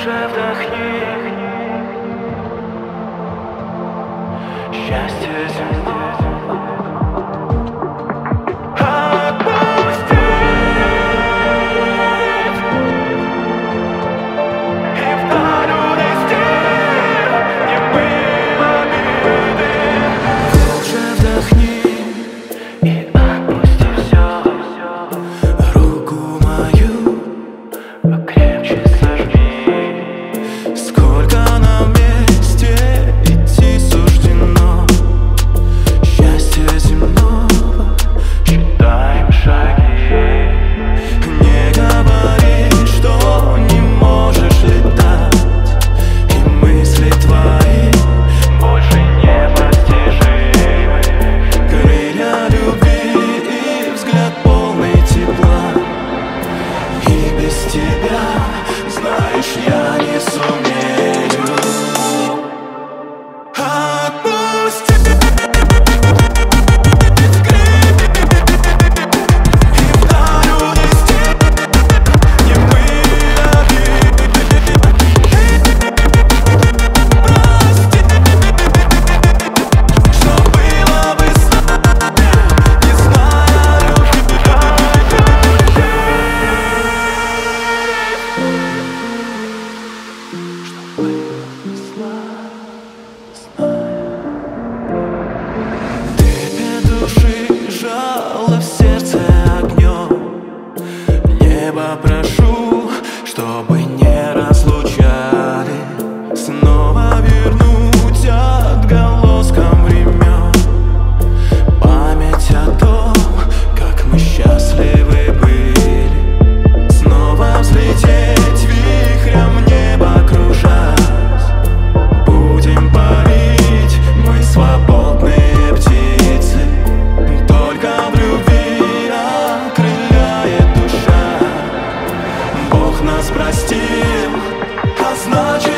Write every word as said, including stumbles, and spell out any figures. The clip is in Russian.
Глубже вдохни. Счастье земное отпусти и вдаль унести немые обиды. Глубже вдохни и отпусти все. Руку мою покрепче сожми. Сколько нам вместе идти суждено. Счастье земного считаем шаги. Не говори, что не можешь летать, и мысли твои больше непостижимы. Крылья любви и взгляд полный тепла. И без тебя, знаешь, я не сумею. Отпусти и вдаль унести немые обиды. Прости, что было бы с нами, не зная любви. Души жало в сердце огнем. Небо прошу, чтобы не разлучали. Снова вернуть отголоском времен память о том, как мы счастливы были. Снова взлететь вихрем в небо кружась. Будем парить, мы свободные птицы. Только в любви окрыляет душа. Бог нас простил, а значит